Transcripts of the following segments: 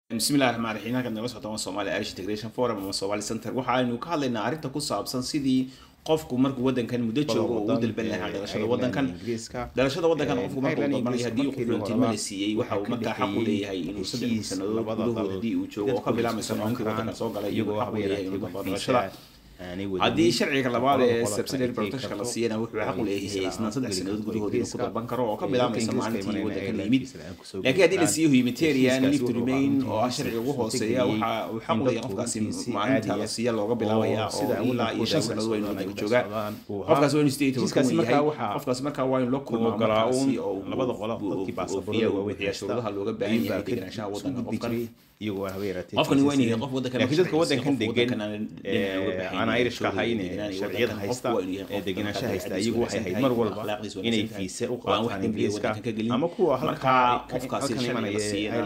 بسم الله الرحمن الرحيم halkan nala socdo Somali Irish Integration Forum ama Somali Center waxaanu ka hadlaynaa arrinta ku saabsan sidii qofku markuu wadankan muddo joogo uu u dalban lahaa dhalashada wadankan qofku markuu dalbanaya hadii uu xuluntinimo la siiyay waxa uu markaa xaq u leeyahay inuu 3 sanadood gudahood hadii uu joogo oo ka bilaabmayso maalintii wadanka soo galay iyagoo xaq u leeyahay inuu dalbado dhalashada haddii sharciga labaad ee subsidiary protection la siiyana wuxuu xaq u leeyahay isna 3 sanadood gudahood inuu ku dalban karo oo ka bilaabmayso maalintii wadanka la yimid laakiin haddii la siiyo humanitarian leave to remain oo sharciga ugu hooseeya waxa uu xaq u leeyahay qofkaasi maalinta la siiyo looga bilaabaya oo ilaa iyo 5 sanadood weyn oo jooga qofkaas waa in state qofkaas markaa waa in loo kulmo galaa'un oo labada qolof dadkii baasaboorka waaweyn shuruudaha looga baahan yahay deganaanshaha wadanka qofkan iyagoo habeeratay qofkan waa inay qof wadankan laakiin dadka wadankan degan aan Irish ka ahayn sharciyada haysta ee deganaanshaha haysta iyagu waxay ahayd mar walba inay fiise u qaataan Ingiriiska ama kuwa halkaa qofkaasi sharciga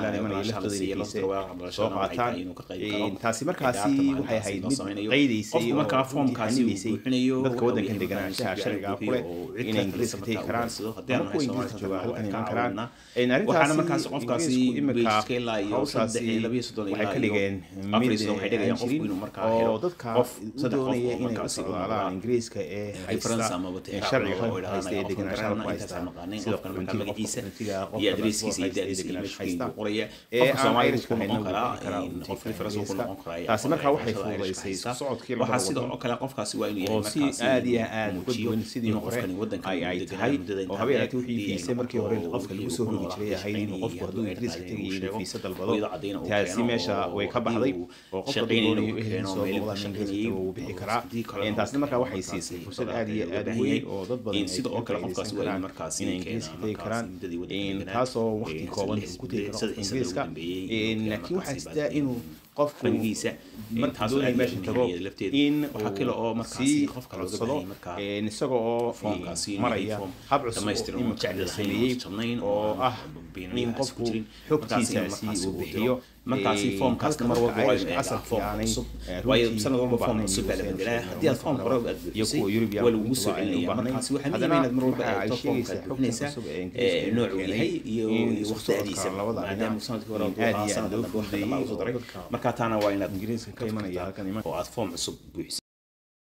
siiyay soo qaataan inuu ka qayb galo taasi markaasi waxay ahayd mid qeydaysay markaa foomkaasi buuxinayo dadka wadankan deganaanshaha sharciga kule inay Ingiriiska tagi karaan ama kuwa Ingiriiska jooga halkan iman karaan waxaana markaas qofkaasi imika hawshaasi waxay ka dhigeen mid waxay dhigayaan qofku inuu markaa helo qof doonaya inay ka socdaalaan Ingiriiska ee haysta sharciga haysta ee deganaanshaha ku haysta sida qofka magaciisa iyo adreeskiisa iyo deganaanshaha haysta ee Soomaaliyeedku noqon kara qof reference ku noqon kara taasi markaa waxay fududeysay socodkii waxa sidoo kale qofkaasi waa inuu yahay markaas aad iyo aad uga duwan sidii qofkani wadanka ay tahay oo habeentii wixii fiisay markii hore qofka lagu soo rogi jiray ahayd inuu qofku hadduu Ingiriiska tagay inuu fiisa dalbado taasi meesha way ka baxday oo qofka doonayo inuu soo boqdo Ingiriiska uu bixi karaa intaasna markaa waxay siisay fursad aad iyo aad u weyn oo dad badan sidoo kale qofkaasi waa markaas inay Ingiriiska tagi karaan taasoo waqti kooban ku tagi karo Ingiriiska laakiin waxaa istaa inuu qofku fangiisa markaas ay meesha tago in waxa kale oo markaas qofka loo soo isaga oo foomkaasi maraya hab cusub oo jeclayay oo ah in qofku xogtiisa uu bixiyo markaasi foomkaas mar walba waa asalka cusub way sanad walba foom cusub la bedelaa hadii aad foom hore aad buuxisay wala ugu soo celinaya markaasi waxa muhiim ah mar walba ay foomka xubnaysa nooc yahay iyo waqtigiisa maadaama sanadkii hore aad iyo aad u fududeeyay marka taana waa inaad Ingiriiska ka imanaya halkan oo aad foom cusub buuxisay